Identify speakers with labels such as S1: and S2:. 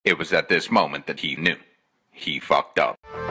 S1: It was at this moment that he knew. He fucked up.